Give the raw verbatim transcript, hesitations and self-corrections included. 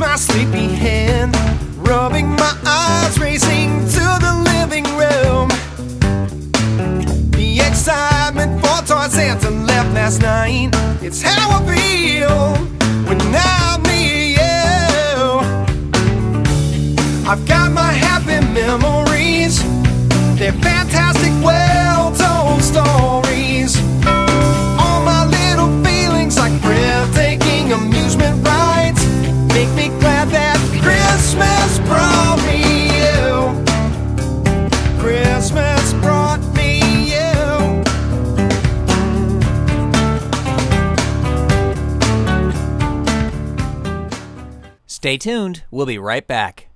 my sleepy hand, rubbing my eyes, racing to the living room. The excitement for Toy Santa left last night. It's how I feel when I'm near you. I've got my happy memories. They're fantastic, well-told stories. All my little feelings like breathtaking amusement rides make me glad that Christmas brought me you. Christmas brought me you. Stay tuned. We'll be right back.